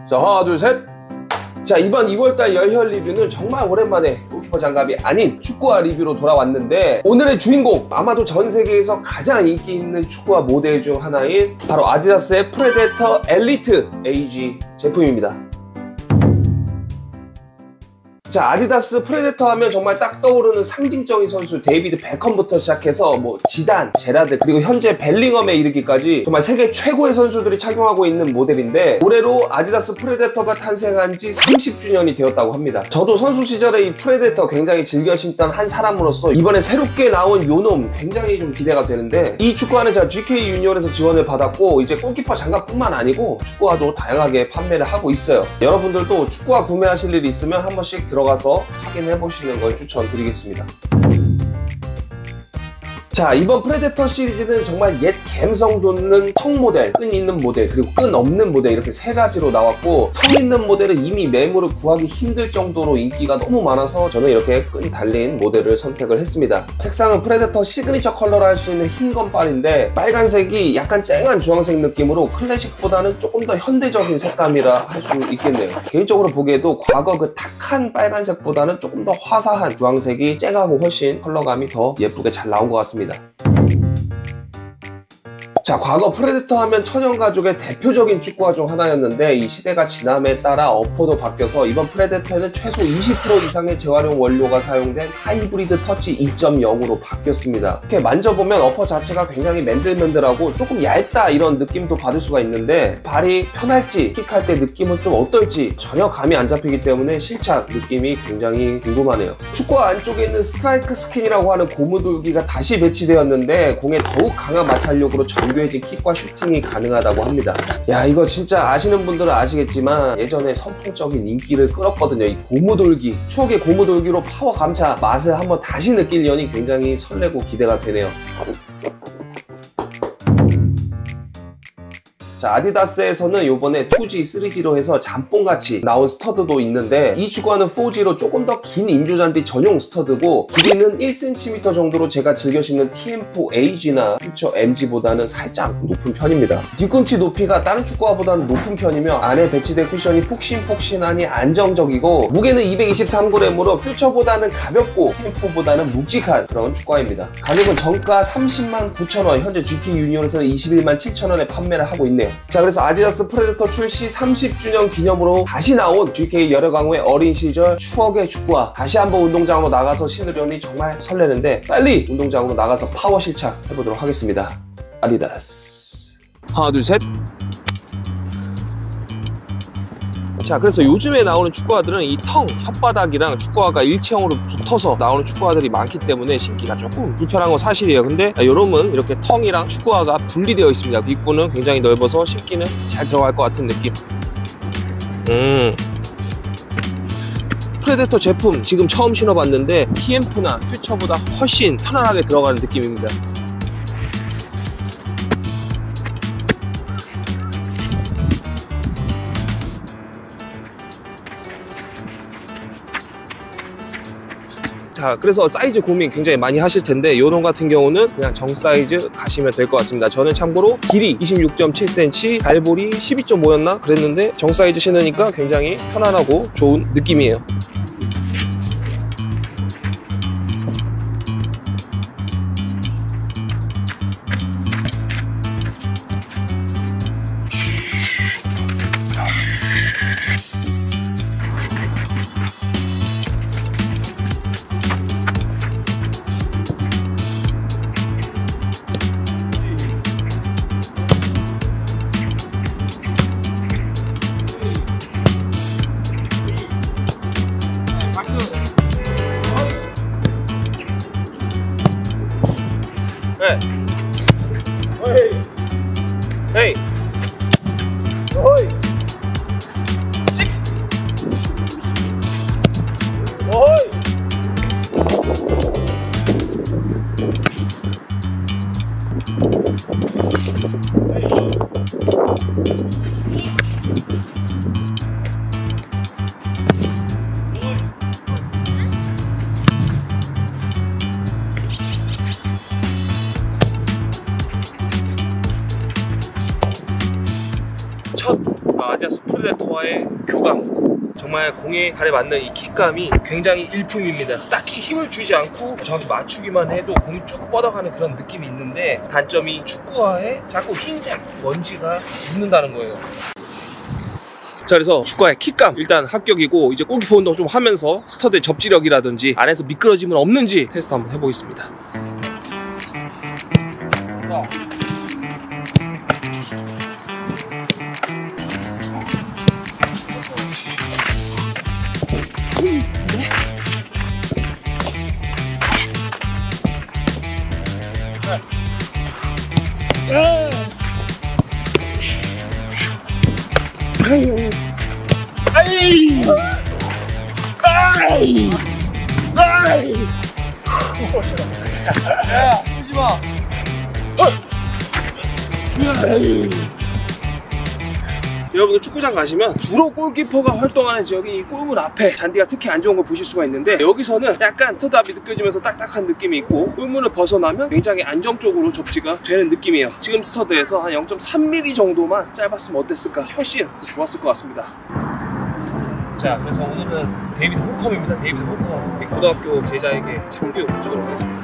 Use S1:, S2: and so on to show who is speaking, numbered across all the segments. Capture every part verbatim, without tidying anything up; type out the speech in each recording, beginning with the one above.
S1: 자, 하나 둘 셋. 자, 이번 이월달 열혈 리뷰는 정말 오랜만에 골키퍼 장갑이 아닌 축구화 리뷰로 돌아왔는데, 오늘의 주인공, 아마도 전 세계에서 가장 인기 있는 축구화 모델 중 하나인 바로 아디다스의 프레데터 엘리트 에이지 제품입니다. 자, 아디다스 프레데터 하면 정말 딱 떠오르는 상징적인 선수 데이비드 베컴부터 시작해서 뭐 지단, 제라드, 그리고 현재 벨링엄에 이르기까지 정말 세계 최고의 선수들이 착용하고 있는 모델인데, 올해로 아디다스 프레데터가 탄생한 지 삼십 주년이 되었다고 합니다. 저도 선수 시절에 이 프레데터 굉장히 즐겨 신던 한 사람으로서 이번에 새롭게 나온 요놈 굉장히 좀 기대가 되는데, 이 축구화는 제가 지케이 유니온에서 지원을 받았고 이제 골키퍼 장갑뿐만 아니고 축구화도 다양하게 판매를 하고 있어요. 여러분들도 축구화 구매하실 일이 있으면 한 번씩 들어가서 확인해 보시는 걸 추천드리겠습니다. 자, 이번 프레데터 시리즈는 정말 옛 감성 돋는 턱 모델, 끈 있는 모델, 그리고 끈 없는 모델 이렇게 세 가지로 나왔고, 턱 있는 모델은 이미 매물을 구하기 힘들 정도로 인기가 너무 많아서 저는 이렇게 끈 달린 모델을 선택을 했습니다. 색상은 프레데터 시그니처 컬러로 할 수 있는 흰 건빨인데, 빨간색이 약간 쨍한 주황색 느낌으로 클래식보다는 조금 더 현대적인 색감이라 할 수 있겠네요. 개인적으로 보기에도 과거 그 탁한 빨간색보다는 조금 더 화사한 주황색이 쨍하고 훨씬 컬러감이 더 예쁘게 잘 나온 것 같습니다. 자, 과거 프레데터 하면 천연가죽의 대표적인 축구화 중 하나였는데, 이 시대가 지남에 따라 어퍼도 바뀌어서 이번 프레데터는 최소 이십 퍼센트 이상의 재활용 원료가 사용된 하이브리드 터치 이 점 영으로 바뀌었습니다. 이렇게 만져보면 어퍼 자체가 굉장히 맨들맨들하고 조금 얇다 이런 느낌도 받을 수가 있는데, 발이 편할지 킥할 때 느낌은 좀 어떨지 전혀 감이 안 잡히기 때문에 실착 느낌이 굉장히 궁금하네요. 축구화 안쪽에 있는 스트라이크 스킨이라고 하는 고무돌기가 다시 배치되었는데, 공에 더욱 강한 마찰력으로 전 해진 킥과 슈팅이 가능하다고 합니다. 야, 이거 진짜 아시는 분들은 아시겠지만 예전에 선풍적인 인기를 끌었거든요. 이 고무돌기, 추억의 고무돌기로 파워 감차 맛을 한번 다시 느끼려니 굉장히 설레고 기대가 되네요. 자, 아디다스에서는 요번에 투 지, 쓰리 지로 해서 잠뽕같이 나온 스터드도 있는데, 이 축구화는 사 지로 조금 더 긴 인조잔디 전용 스터드고, 길이는 일 센티미터 정도로 제가 즐겨 신는 티 엠 사 에이지나 퓨처 엠 지보다는 살짝 높은 편입니다. 뒤꿈치 높이가 다른 축구화보다는 높은 편이며, 안에 배치된 쿠션이 폭신폭신하니 안정적이고, 무게는 이백이십삼 그램으로 퓨처보다는 가볍고 티 엠 사보다는 묵직한 그런 축구화입니다. 가격은 정가 삼십만 구천 원, 현재 지케이 유니온에서는 이십일만 칠천 원에 판매를 하고 있네요. 자, 그래서 아디다스 프레데터 출시 삼십 주년 기념으로 다시 나온 지케이 열혈광후의 어린 시절 추억의 축구화, 다시 한번 운동장으로 나가서 신으려니 정말 설레는데, 빨리 운동장으로 나가서 파워 실착 해보도록 하겠습니다. 아디다스. 하나 둘 셋. 자, 그래서 요즘에 나오는 축구화들은 이 텅, 혓바닥이랑 축구화가 일체형으로 붙어서 나오는 축구화들이 많기 때문에 신기가 조금 불편한 건 사실이에요. 근데 요놈은 이렇게 텅이랑 축구화가 분리되어 있습니다. 입구는 굉장히 넓어서 신기는 잘 들어갈 것 같은 느낌. 음. 프레데터 제품 지금 처음 신어봤는데 티 엠 사나 퓨처보다 훨씬 편안하게 들어가는 느낌입니다. 자, 그래서 사이즈 고민 굉장히 많이 하실 텐데, 요놈 같은 경우는 그냥 정 사이즈 가시면 될 것 같습니다. 저는 참고로 길이 이십육 점 칠 센티미터, 발볼이 십이 점 오였나 그랬는데 정 사이즈 신으니까 굉장히 편안하고 좋은 느낌이에요. 네. 어이. 헤이. 어이. 찍. 어이. 첫 아디다스
S2: 프레데터와의 교감, 정말 공에 발에 맞는 이 킥감이 굉장히 일품입니다. 딱히 힘을 주지 않고 정확히 맞추기만 해도 공이 쭉 뻗어가는 그런 느낌이 있는데, 단점이 축구화에 자꾸 흰색 먼지가 묻는다는 거예요. 자, 그래서 축구화의 킥감 일단 합격이고, 이제 골키퍼 운동 좀 하면서 스터드의 접지력이라든지 안에서 미끄러짐은 없는지 테스트 한번 해보겠습니다. 자. 아이! 아이! 아이! 아이! 야, 뛰지 마. 아이! 여러분들 축구장 가시면 주로 골키퍼가 활동하는 지역이 이 골문 앞에 잔디가 특히 안 좋은 걸 보실 수가 있는데, 여기서는 약간 스터드압이 느껴지면서 딱딱한 느낌이 있고, 골문을 벗어나면 굉장히 안정적으로 접지가 되는 느낌이에요. 지금 스터드에서 한 영 점 삼 밀리미터 정도만 짧았으면 어땠을까, 훨씬 더 좋았을 것 같습니다. 자, 그래서 오늘은 데이비드 호컴입니다. 데이비드 호컴, 고등학교 제자에게 참교육 해주도록 하겠습니다.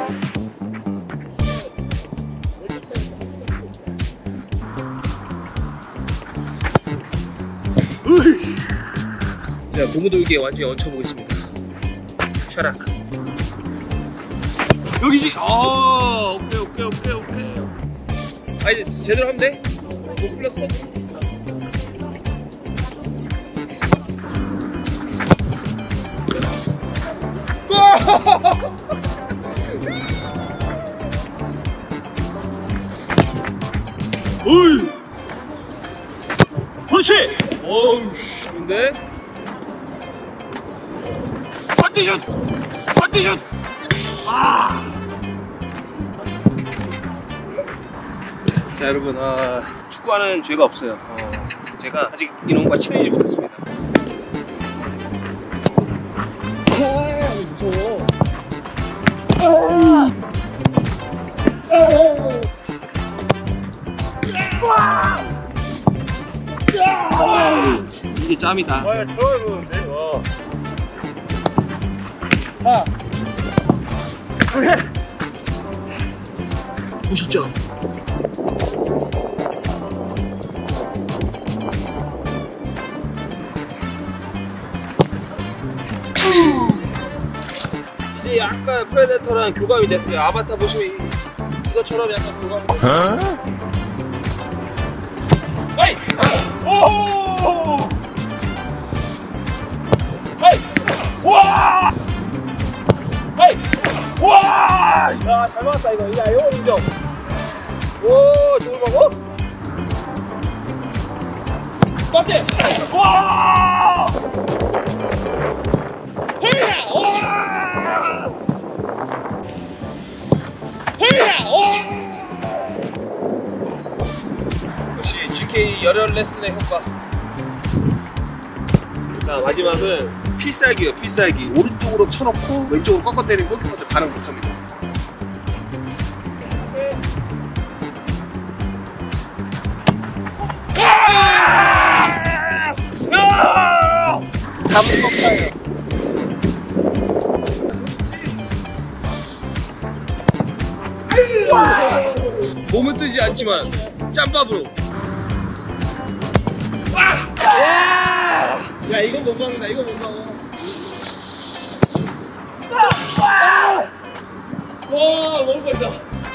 S2: 자, 고무돌기에 완전히 얹혀보겠습니다. 샤락. 여기지! 아, 오케이, 오케이, 오케이, 오케이. 아, 이제 제대로 하면 돼? 뭐 풀렸어? 어이! 그렇지! 어우, 근데 반디슛! 반디슛! 아! 자, 여러분, 아, 축구하는 죄가 없어요. 어, 제가 아직 이놈과 친해지지 못했습니다. 아, 무서워. 아! 아! 아! 이게 짬이다. 와, 처음 해보는데, 와. 아! 오케이! 무실점. 이제 약간 프레데터랑 교감이 됐어요. 아바타 보시면 이, 이것처럼 약간 교감이 됐어요. 어이! 오! 어이! 와! 어이! 와! 야, 잘 맞았다 이거. 야, 이거 인정. 오, 저걸 먹어? 깜짝! 와! 헤야! 와! 헤야! 와! 역시 지케이 열혈 레슨의 효과. 자, 마지막은 필살기예요. 필살기. 오른쪽으로 쳐놓고 왼쪽으로 꺾어 때리는 골키퍼들 반응 못합니다. 담은 꽉 차요. 몸은 뜨지 않지만 짬밥으로. 야, 이건 못 먹는다. 이건 못 먹어. 와, 너무 걸다.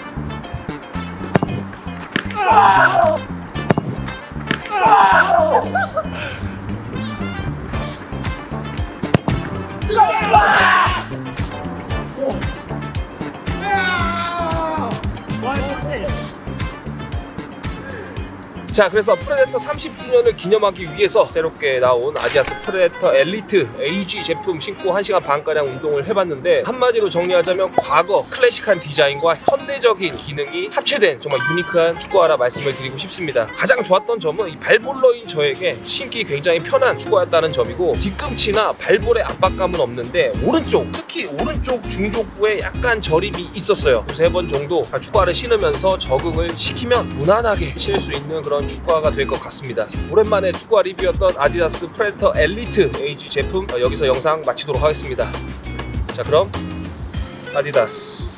S2: 자, 그래서 프레데터 삼십 주년을 기념하기 위해서 새롭게 나온 아디다스 프레데터 엘리트 에이지 제품 신고 한 시간 반가량 운동을 해봤는데, 한마디로 정리하자면 과거 클래식한 디자인과 현대적인 기능이 합체된 정말 유니크한 축구화라 말씀을 드리고 싶습니다. 가장 좋았던 점은 이 발볼러인 저에게 신기 굉장히 편한 축구화였다는 점이고, 뒤꿈치나 발볼의 압박감은 없는데 오른쪽, 특히 오른쪽 중족부에 약간 저림이 있었어요. 두세 번 정도 축구화를 신으면서 적응을 시키면 무난하게 신을 수 있는 그런 그런 축구화가 될 것 같습니다. 오랜만에 축구화 리뷰였던 아디다스 프레데터 엘리트 에이지 제품 어, 여기서 영상 마치도록 하겠습니다. 자, 그럼 아디다스.